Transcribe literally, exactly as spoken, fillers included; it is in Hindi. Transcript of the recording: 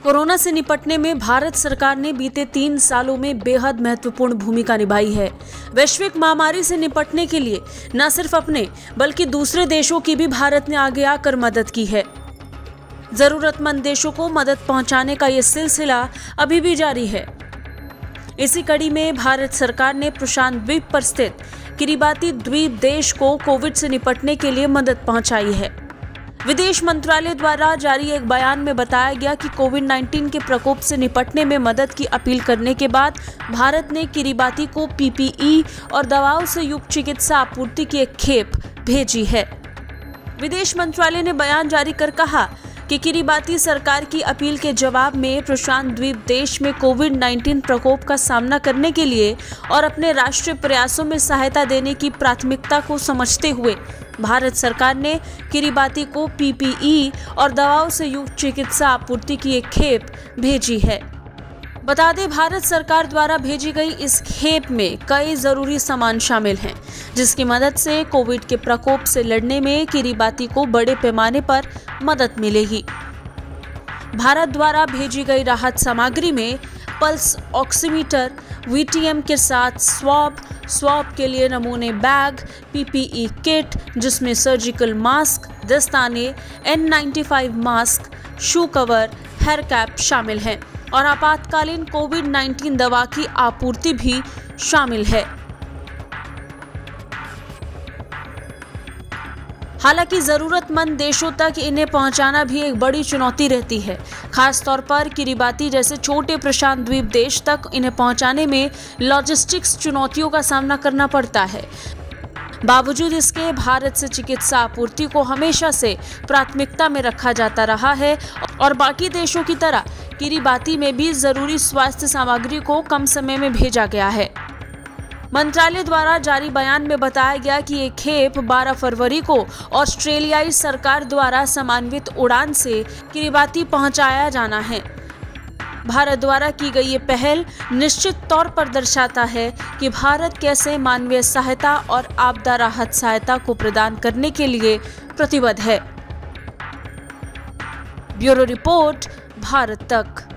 कोरोना से निपटने में भारत सरकार ने बीते तीन सालों में बेहद महत्वपूर्ण भूमिका निभाई है। वैश्विक महामारी से निपटने के लिए न सिर्फ अपने बल्कि दूसरे देशों की भी भारत ने आगे आकर मदद की है। जरूरतमंद देशों को मदद पहुंचाने का ये सिलसिला अभी भी जारी है। इसी कड़ी में भारत सरकार ने प्रशांत द्वीप पर स्थित किरिबाती द्वीप देश को कोविड से निपटने के लिए मदद पहुंचाई है। विदेश मंत्रालय द्वारा जारी एक बयान में बताया गया कि कोविड उन्नीस के प्रकोप से निपटने में मदद की अपील करने के बाद भारत ने किरिबाती को पीपीई और दवाओं से युक्त चिकित्सा आपूर्ति की एक खेप भेजी है। विदेश मंत्रालय ने बयान जारी कर कहा कि किरिबाती सरकार की अपील के जवाब में प्रशांत द्वीप देश में कोविड उन्नीस प्रकोप का सामना करने के लिए और अपने राष्ट्रीय प्रयासों में सहायता देने की प्राथमिकता को समझते हुए भारत सरकार ने किरिबाती को पीपीई और दवाओं से युक्त चिकित्सा आपूर्ति की एक खेप भेजी है। बता दें, भारत सरकार द्वारा भेजी गई इस खेप में कई जरूरी सामान शामिल हैं, जिसकी मदद से कोविड के प्रकोप से लड़ने में किरिबाती को बड़े पैमाने पर मदद मिलेगी। भारत द्वारा भेजी गई राहत सामग्री में पल्स ऑक्सीमीटर, वीटीएम के साथ स्वॉब, स्वॉब के लिए नमूने बैग, पीपीई किट जिसमें सर्जिकल मास्क, दस्ताने, N ninety five mask, shoe cover, hair cap शामिल हैं और आपातकालीन कोविड उन्नीस दवा की आपूर्ति भी शामिल है। हालांकि जरूरतमंद देशों तक इन्हें पहुंचाना भी एक बड़ी चुनौती रहती है। खास तौर पर किरिबाती जैसे छोटे प्रशांत द्वीप देश तक इन्हें पहुंचाने में लॉजिस्टिक्स चुनौतियों का सामना करना पड़ता है। बावजूद इसके भारत से चिकित्सा आपूर्ति को हमेशा से प्राथमिकता में रखा जाता रहा है और बाकी देशों की तरह किरिबाती में भी जरूरी स्वास्थ्य सामग्री को कम समय में भेजा गया है। मंत्रालय द्वारा जारी बयान में बताया गया कि ये खेप बारह फरवरी को ऑस्ट्रेलियाई सरकार द्वारा समन्वित उड़ान से किरिबाती पहुंचाया जाना है। भारत द्वारा की गई ये पहल निश्चित तौर पर दर्शाता है कि भारत कैसे मानवीय सहायता और आपदा राहत सहायता को प्रदान करने के लिए प्रतिबद्ध है। ब्यूरो रिपोर्ट, भारत तक।